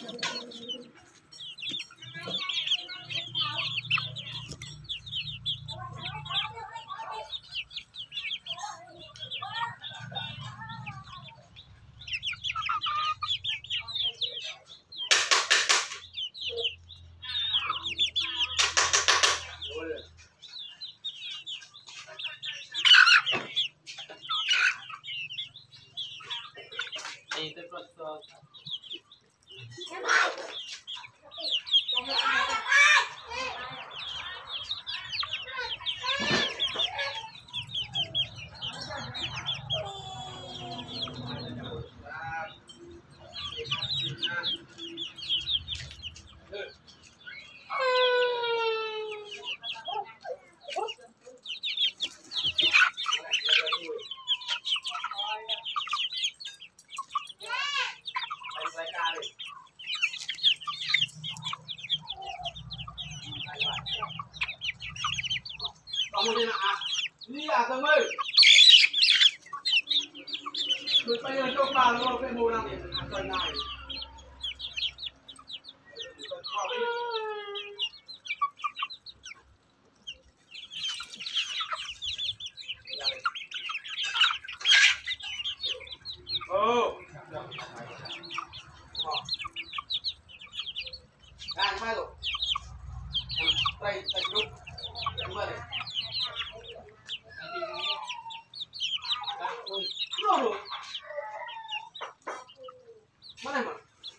Ini lah teman. Berpayah coba lo ke murang asal naik. Oh. Kan malu. Try dulu. Kembali. Loh. Mana emang?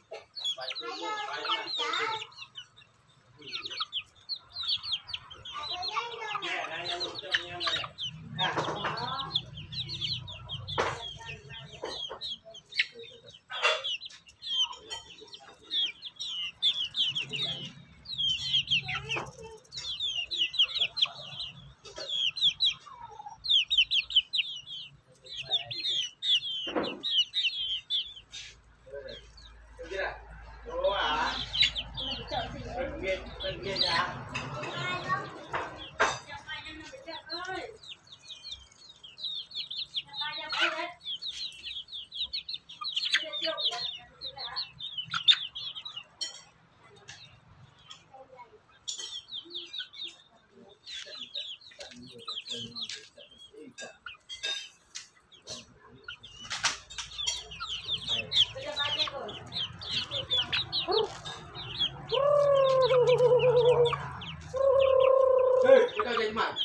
Kita jadi mana?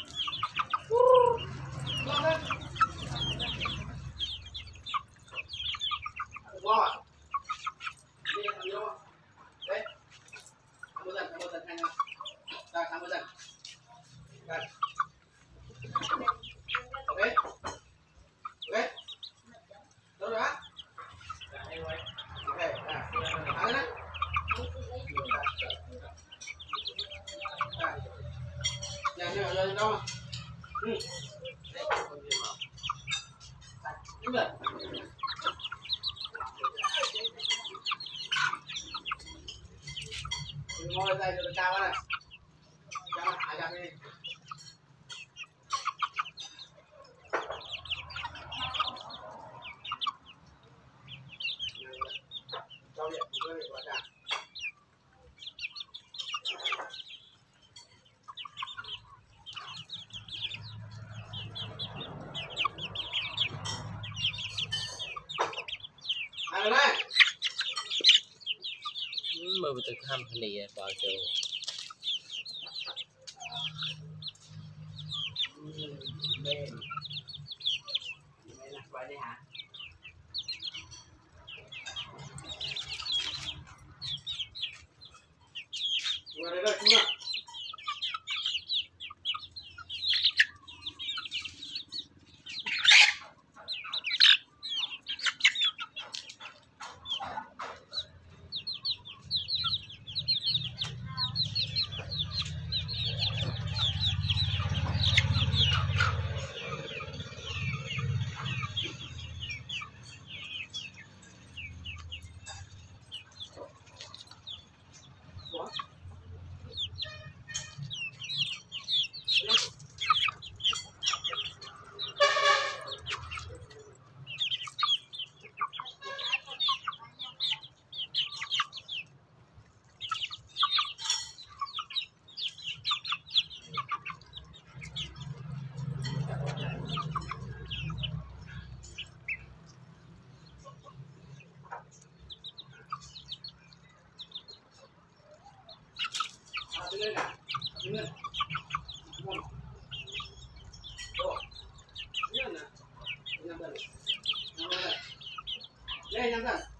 Wow. Ini yang ambil. Sambutan hanya. Dah, sambutan. Dah. Oke. Oke. Terus ya? Oke, nah. Ada nak? Jangan đâu mà. Đúng rồi. Ngồi đây cho cao này. Cao, hãy gặp đi. Cho điện của tôi quá cả. Mơ từ tham này vào chiều Bên là vậy đi hả? Ngồi đây rồi chú nào. lên cả lên một ô nhớ nè nhắm dần lên nhắm dần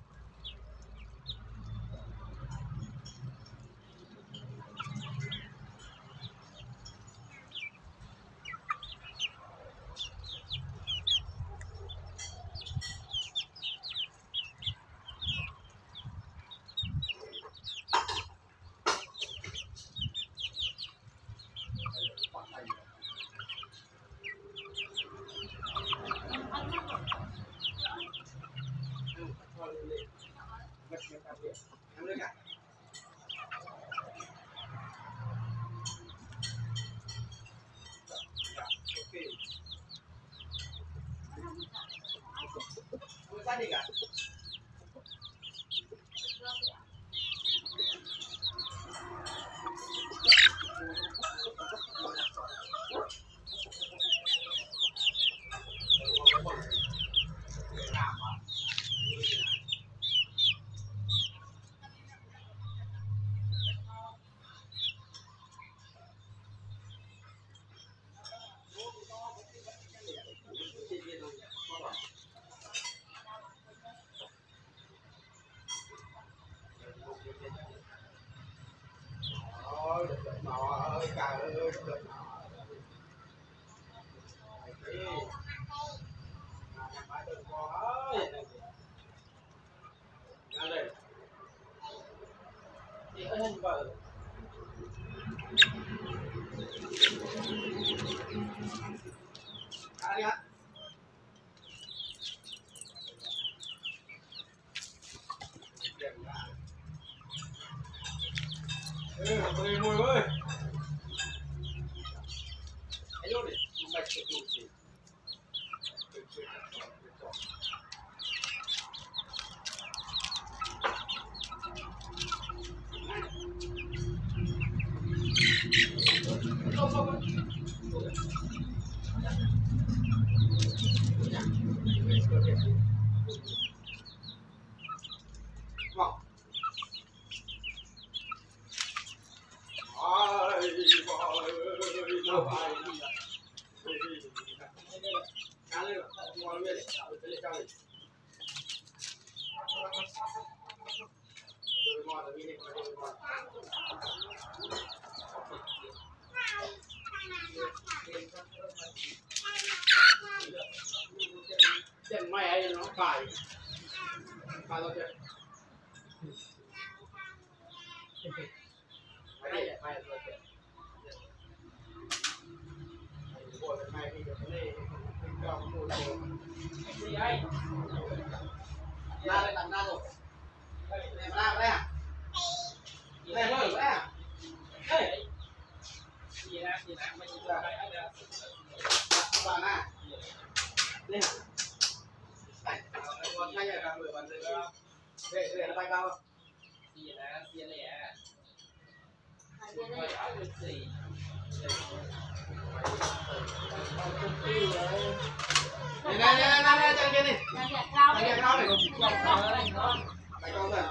em lên cả ok không sát đi cả mùi ơi anh luôn đi bạch được luôn gì chân mày ấy nó phải rồi kìa phải rồi kìa mày thì cái này trong một gì ấy ra đây tặng ra rồi này ra đây à này rồi đấy à đây gì ra mình ra bạn à đây này còn thay là người bạn để nó bay cao gì là gì lẻ này này này này này này này này này này